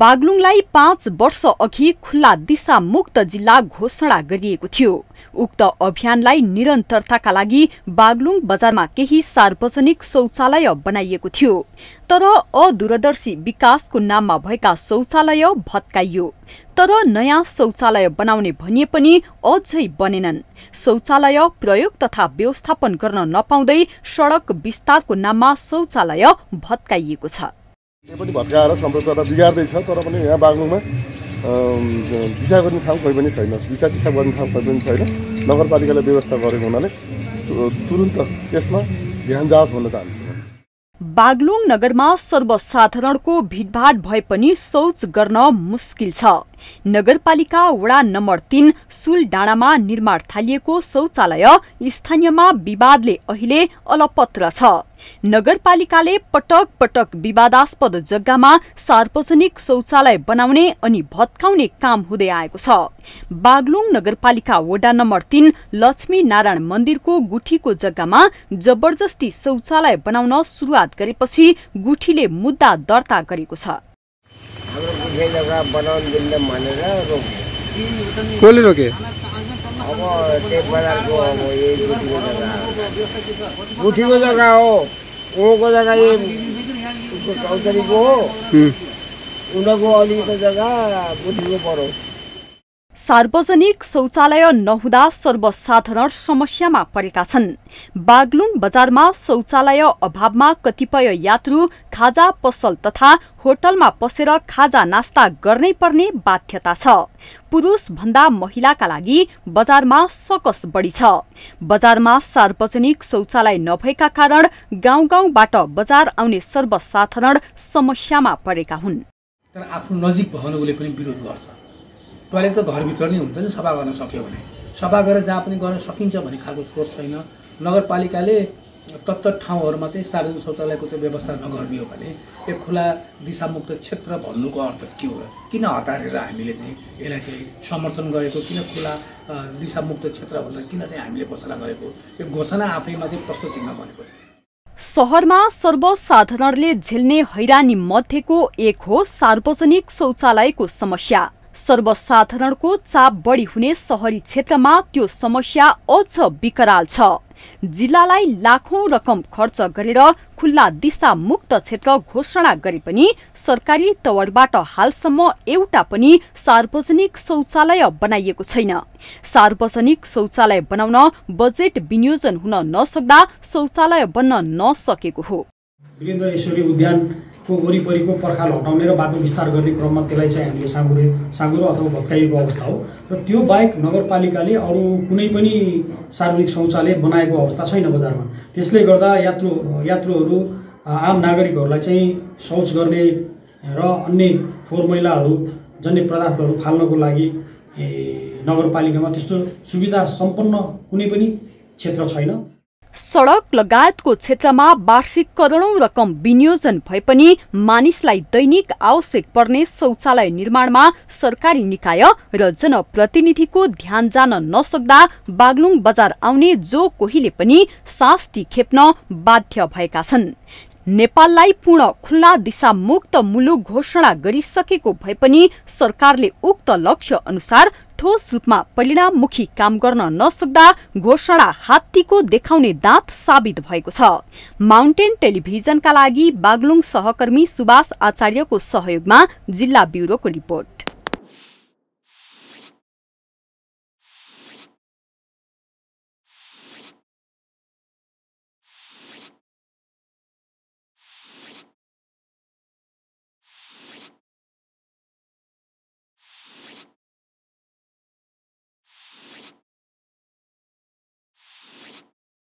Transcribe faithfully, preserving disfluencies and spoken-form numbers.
बागलुङलाई पाँच वर्ष अघि खुल्ला दिशा मुक्त जिल्ला घोषणा गरिएको थियो। उक्त अभियानलाई निरन्तरताका लागि बागलुङ बजारमा केही सार्वजनिक शौचालय बनाइएको थियो, तर अदूरदर्शी विकासको नाममा भएका शौचालय भत्काइयो। तर नयाँ शौचालय बनाउने भनिए पनि अझै बनेनन्। शौचालय प्रयोग तथा व्यवस्थापन गर्न नपाउँदै सडक विस्तारको नाममा शौचालय भत्काइएको छ। यो पनि भत्काएर संरचना बिगार्दैछ, तर पनि यहाँ बागलुङमा दिशा गर्ने ठाउँ कोही पनि छैन। दिशा दिशा गर्ने ठाउँ कोही पनि छैन। नगरपालिकाले व्यवस्था गरेको हुनाले तुरुन्त त्यसमा ध्यान जाओस् भन्न चाहन्छु। बागलुङ नगरमा सर्वसाधारणको भिडभाड भए पनि शौच गर्न मुस्किल छ। नगरपालिका वडा नम्बर तीन सुलडाँडामा निर्माण थालिएको शौचालय स्थानीयमा विवादले अहिले अलपत्र छ। नगरपालिकाले पटक पटक विवादास्पद जग्गामा सार्वजनिक शौचालय बनाउने अनि भत्काउने काम हुँदै आएको छ। बागलुङ नगरपालिका वडा नम्बर तीन लक्ष्मी नारायण मन्दिरको गुठीको जग्गामा जबरजस्ती शौचालय बनाउन सुरुवात गरेपछि गुठीले मुद्दा दर्ता गरेको छ। कसले रोके? गुठीको जग्गा हो, उनको जग्गा ये चौधरीको हो, उनको अलिकति जग्गा गुठीको परो। सार्वजनिक शौचालय नहुँदा सर्वसाधारण समस्यामा परेका छन्। बागलुङ बजारमा शौचालय अभावमा कतिपय यात्रु खाजा पसल तथा होटलमा पसेर खाजा नास्ता गर्नै पर्ने बाध्यता छ। पुरुष भन्दा महिलाका लागि बजारमा सकस बढी छ। बजारमा सार्वजनिक शौचालय नभएका कारण गाउँ गाउँबाट बजार आउने सर्वसाधारण समस्यामा परेका हुन्। तर आफ्नो नजिक भएकोले पनि विरोध गर्छ। टोयलेट त घरभित्र नै हुन्छ नि, सफा गर्न सक्यो भने सफा गरेर जहाँ पनि गर्न सकिन्छ भन्ने खालको सोच छैन। नगरपालिकाले तत्त ठाउँहरूमा चाहिँ सार्वजनिक शौचालयको चाहिँ व्यवस्था नगरिदियो भने एक खुला दिशामुक्त क्षेत्र भन्नुको अर्थ के हो र? किन हतारेर हामीले चाहिँ यसलाई चाहिँ समर्थन गरेको? किन खुला दिशामुक्त क्षेत्र भनेर किन चाहिँ हामीले घोषणा गरेको? यो घोषणा आफैमा चाहिँ प्रश्न चिन्ह बनेको छ। शहरमा सर्वसाधारणले झेल्ने हैरानी मध्येको एक हो सार्वजनिक शौचालयको समस्या। सर्वसाधारणको चाप बढी हुने शहरी क्षेत्रमा त्यो समस्या अझ विकराल छ। जिल्लालाई लाखौं रकम खर्च गरेर खुल्ला दिशा मुक्त क्षेत्र घोषणा गरे पनि सरकारी तवरबाट हालसम्म एउटा पनि सार्वजनिक शौचालय बनाइएको छैन। सार्वजनिक शौचालय बनाउन बजेट विनियोजन हुन नसक्दा शौचालय बन्न नसकेको हो। वीरेन्द्र ईश्वरी उद्यानको वरिपरिको पर्खाल हटाउने र बाटो विस्तार गर्ने क्रममा त्यसलाई चाहिँ हामीले साँगुरे साँगुरो अथवा भत्काइएको अवस्था हो र त्यो बाहेक नगरपालिकाले अरू कुनै पनि सार्वजनिक शौचालय बनाएको अवस्था छैन बजारमा। त्यसले गर्दा यात्रु यात्रुहरू आम नागरिकहरूलाई चाहिँ शौच गर्ने र अन्य फोहोर मैलाहरू जन्य पदार्थहरू फाल्नको लागि नगरपालिकामा त्यस्तो सुविधा सम्पन्न कुनै पनि क्षेत्र छैन। सडक लगायतको क्षेत्रमा वार्षिक करोडौं रकम विनियोजन भए पनि मानिसलाई दैनिक आवश्यक पर्ने शौचालय निर्माणमा सरकारी निकाय र जनप्रतिनिधिको ध्यान जान नसक्दा बागलुङ बजार आउने जो कोहीले पनि शास्ति खेप्न बाध्य भएका छन्। नेपाललाई पूर्ण खुल्ला दिशा मुक्त मुलुक घोषणा गरिसकेको भए पनि सरकारले उक्त लक्ष्य अनुसार ठोस रूपमा परिणाममुखी काम गर्न नसक्दा घोषणा हात्तीको देखाउने दाँत साबित भएको छ। माउन्टेन टेलिभिजनका लागि बागलुङ सहकर्मी सुभाष आचार्यको सहयोगमा जिल्ला ब्युरोको रिपोर्ट।